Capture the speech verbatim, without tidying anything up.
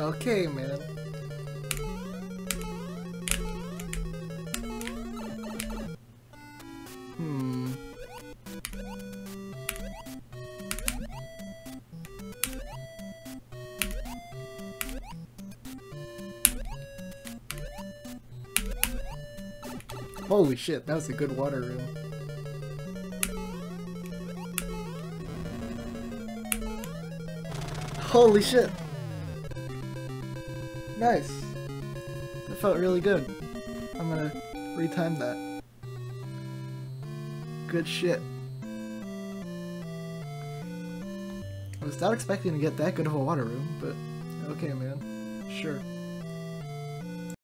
Okay, man. Hmm. Holy shit, that was a good water room. Holy shit! Nice! That felt really good. I'm gonna retime that. Good shit. I was not expecting to get that good of a water room, but okay, man. Sure.